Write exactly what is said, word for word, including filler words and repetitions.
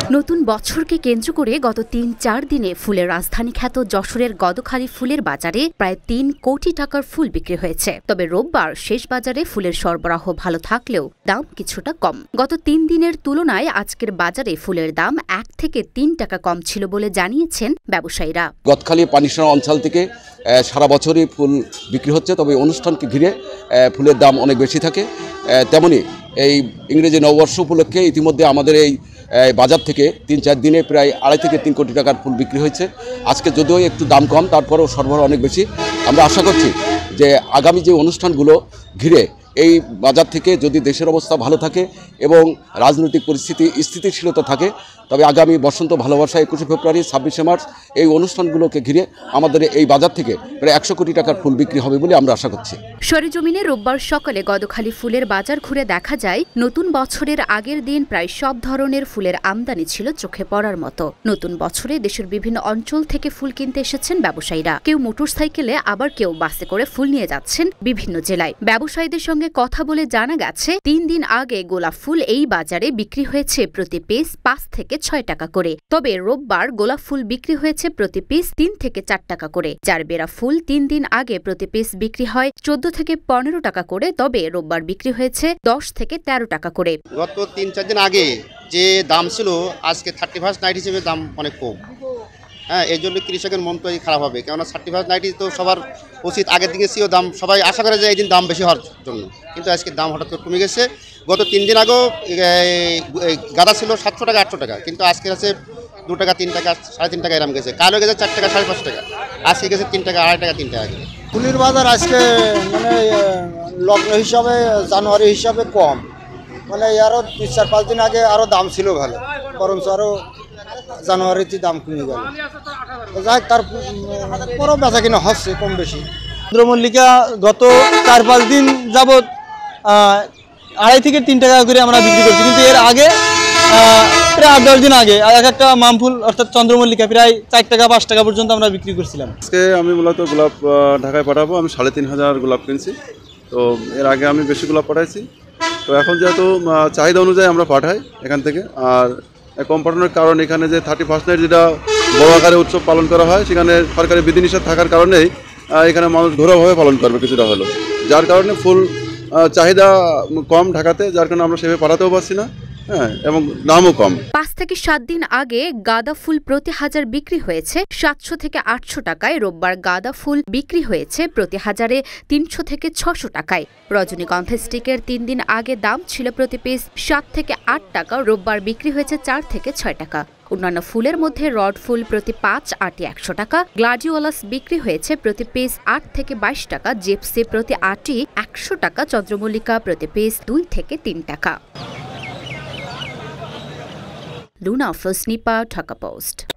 নতুন বছরকে কেন্দ্র করে গত তিন চার দিনে ফুলের রাজধানী খ্যাত যশোরের গদখালি ফুলের বাজারে প্রায় তিন কোটি টাকার ফুল বিক্রি হয়েছে। তবে রোববার শেষ বাজারে ফুলের সরবরাহ ভালো থাকলেও দাম কিছুটা কম। গত তিন দিনের তুলনায় আজকের বাজারে ফুলের দাম এক থেকে তিন টাকা কম ছিল বলে জানিয়েছেন ব্যবসায়ীরা। গদখালি পানিসোনা অঞ্চল থেকে সারা বছরই ফুল বিক্রি হচ্ছে, তবে অনুষ্ঠানকে ঘিরে ফুলের দাম অনেক বেশি থাকে। তেমনি এই ইংরেজি নববর্ষ উপলক্ষে ইতিমধ্যে আমাদের এই বাজার থেকে তিন চার দিনে প্রায় আড়াই থেকে তিন কোটি টাকার ফুল বিক্রি হয়েছে। আজকে যদিও একটু দাম কম, তারপরেও সরবরাহ অনেক বেশি। আমরা আশা করছি যে আগামী যে অনুষ্ঠানগুলো ঘিরে এই বাজার থেকে যদি দেশের অবস্থা ভালো থাকে এবং রাজনৈতিক পরিস্থিতি স্থিতিশীলতা থাকে, তবে আগামী বসন্ত ভালোবাসা একুশে ফেব্রুয়ারি ছাব্বিশে মার্চ এই অনুষ্ঠানগুলোকে ঘিরে আমাদের এই বাজার থেকে প্রায় একশো কোটি টাকার ফুল বিক্রি হবে বলে আমরা আশা করছি। সরেজমিনে রোববার সকালে গদখালি ফুলের বাজার ঘুরে দেখা যায় নতুন বছরের আগের দিন প্রায় সব ধরনের ফুলের আমদানি ছিল চোখে পড়ার মতো। নতুন বছরে দেশের বিভিন্ন অঞ্চল থেকে ফুল কিনতে এসেছেন ব্যবসায়ীরা। কেউ মোটরসাইকেলে, আবার কেউ বাসে করে ফুল নিয়ে যাচ্ছেন বিভিন্ন জেলায়। ব্যবসায়ীদের সঙ্গে কথা বলে জানা গেছে তিন দিন আগে গোলাপ ফুল এই বাজারে বিক্রি হয়েছে প্রতি পিস পাঁচ থেকে ছয় টাকা করে। তবে রোববার গোলাপ ফুল বিক্রি হয়েছে প্রতি পিস তিন থেকে চার টাকা করে। জারবেরা ফুল তিন দিন আগে প্রতি পিস বিক্রি হয় চোদ্দ থেকে পনেরো টাকা করে, তবে রোববার বিক্রি হয়েছে দশ থেকে তেরো টাকা করে। গত তিন চার দিন আগে যে দাম ছিল আজকে থার্টি ফার্স্ট নাইট হিসেবে দাম অনেক কম। হ্যাঁ, এই জন্য কৃষকের মন তো খারাপ হবে, কেননা থার্টি ফার্স্ট নাইটই তো সবার উচিত আগের দিকে ছিল দাম, সবাই আশা করে যে এই দিন দাম বেশি হওয়ার জন্য, কিন্তু আজকে দাম হঠাৎ করে কমে গেছে। গত তিন দিন আগেও গাঁদা ছিল সাতশো টাকা আটশো টাকা, কিন্তু আজকে আছে দু টাকা তিন টাকা সাড়ে তিন টাকা এরম গেছে। কালো গেছে চার টাকা সাড়ে পাঁচ টাকা, আজকে গেছে তিন টাকা আড়াই টাকা তিন টাকা। ফুলের বাজার আজকে মানে লগ্ন হিসাবে জানুয়ারি হিসাবে কম, মানে আরও তিন চার পাঁচ দিন আগে আরও দাম ছিল ভালো, বরঞ্চ আরও জানুয়ারিতে দাম কমে গেল। যাই তারপরও বেচা কিনা হচ্ছে কম বেশি। চন্দ্রমল্লিকা গত চার পাঁচ দিন যাবৎ আড়াই থেকে তিন টাকা করে আমরা বিক্রি করছি, কিন্তু এর আগে প্রায় আট দশ দিন আগে এক একটা মামফুল অর্থাৎ চন্দ্রমল্লিকা প্রায় চার টাকা পাঁচ টাকা পর্যন্ত আমরা বিক্রি করছিলাম। আজকে আমি মূলত গোলাপ ঢাকায় পাঠাবো, আমি সাড়ে তিন হাজার গোলাপ কিনছি। তো এর আগে আমি বেশি গোলাপ পাঠাইছি, তো এখন যেহেতু চাহিদা অনুযায়ী আমরা পাঠাই এখান থেকে। আর কম পাঠানোর কারণ এখানে যে থার্টি ফার্স্ট নাইট যেটা বড় আকারে উৎসব পালন করা হয়, সেখানে সরকারি বিধিনিষেধ থাকার কারণেই এখানে মানুষ ঘরোয়াভাবে পালন করবে কিছুটা হলো, যার কারণে ফুল চাহিদা কম ঢাকাতে, যার কারণে আমরা সেভাবে পাঠাতেও পারছি না। হ্যাঁ, এবং দামও কম। পাঁচ থেকে সাত দিন আগে গাঁদা ফুল প্রতি হাজার বিক্রি হয়েছে সাতশো থেকে আটশো টাকায়। রোববার গাঁদা ফুল বিক্রি হয়েছে প্রতি হাজারে তিনশো থেকে ছশো টাকায়। রজনীগন্ধা স্টিকের তিন দিন আগে দাম ছিল প্রতি পিস সাত থেকে আট টাকা, রোববার বিক্রি হয়েছে চার থেকে ছয় টাকা। অন্যান্য ফুলের মধ্যে রড ফুল প্রতি পাঁচ আটি একশো টাকা, গ্লাডিওলাস বিক্রি হয়েছে প্রতি পিস আট থেকে বাইশ টাকা, জিপসি প্রতি আটি একশো টাকা, চন্দ্রমল্লিকা প্রতি পিস দুই থেকে তিন টাকা। লুনা ফ্লোসনিপা, ঢাকা পোস্ট।